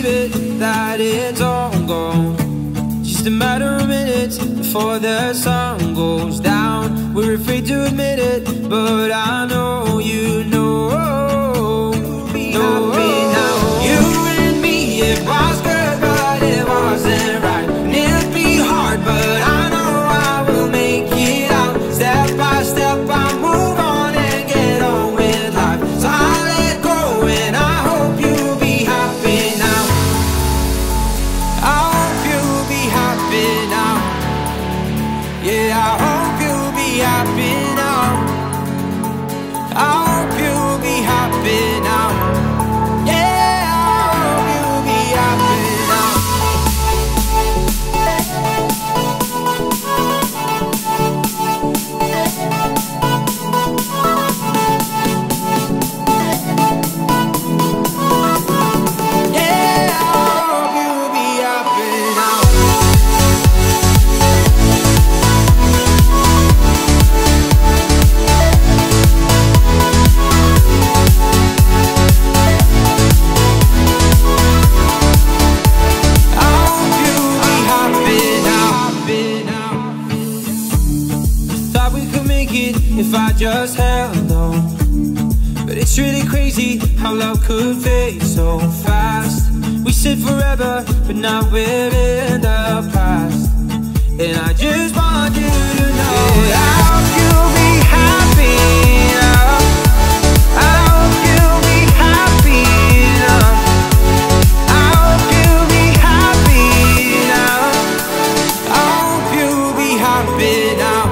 believe it, that it's all gone. Just a matter of minutes before the sun goes down. We're afraid to admit it, but I know you know. You and me, it was good, but it wasn't right. And it'll be hard, but I know I will make it out. Step by step, I move on and get on with life. So I let go, and I hope you'll be happy now. I hope you'll be happy now. Yeah, I hope you'll be happy now. I hope you'll be happy now. Yeah, I hope you'll be happy now. Yeah, I hope you'll be happy now. If I just held on, but it's really crazy how love could fade so fast. We said forever, but now we're in the past. And I just want you to know that I hope you'll be happy now. I hope you'll be happy now. I hope you'll be happy now. I hope you'll be happy now.